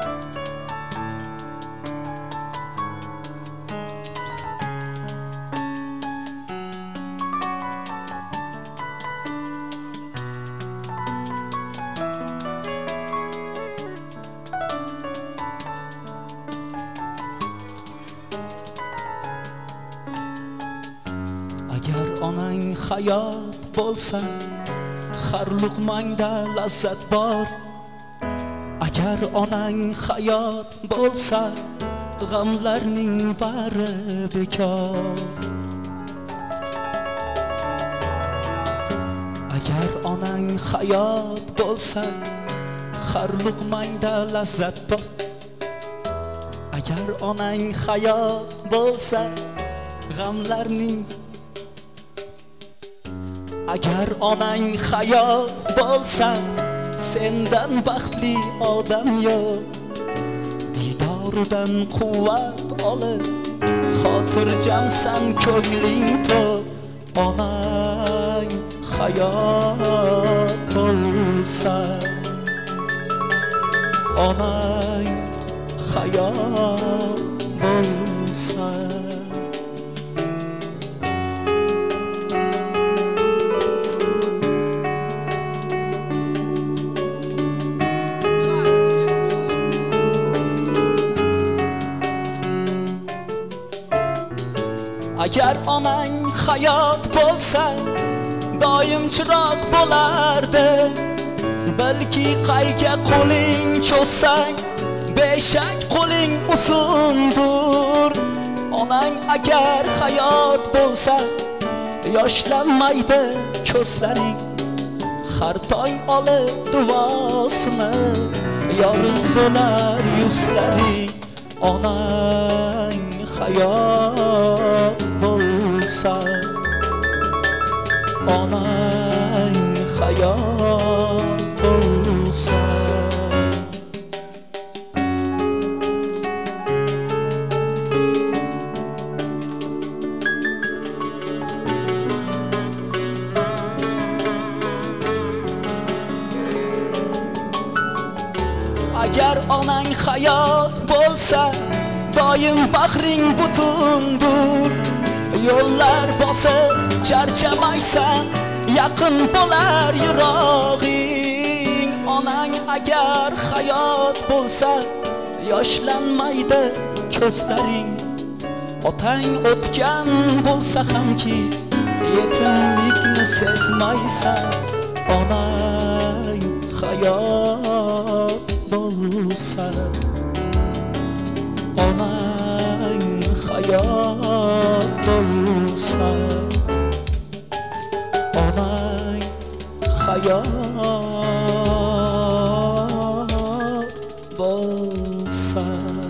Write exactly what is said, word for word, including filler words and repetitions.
Agar onang hayot bo'lsa, har luqmangda lazzat bor. Agar onang hayot bo'lsa, g'amlarning bari bekor. Agar onang hayot bo'lsa, har luqmangda lazzat bor. Agar onang hayot bo'lsa, g'amlarning Agar onang hayot bo'lsa, sendan baxtli odam yo'q. Didoridan quvvat olib, xotirjamsan ko'ngling to'q. Onang hayot bo'lsa, onang hayot bo'lsa. Agar onang hayot bo'lsa, doim chiroq bo'lardi. Balki qayga qo'ling cho'ssang, beshak qo'ling uzundur. Onang agar hayot bo'lsa, yoshlanmaydi ko'zlaring. Har tong olib duosini, yorug' bo'lar yuzlaring. Onang hayot bo'lsa, onang hayot bo'lsa. Agar onang hayot bo'lsa, doim bag'ring butundur. Yo'llar bosib charchamaysan, yaqin bo'lar yurog'ing. Onang agar hayot bo'lsa, yoshlanmaydi ko'zlaring. Otang o'tgan bo'lsa hamki, yetimlikni sezmaysan. Onang hayot bo'lsa, onang hayot bo'lsa, onang hayot bo'lsa.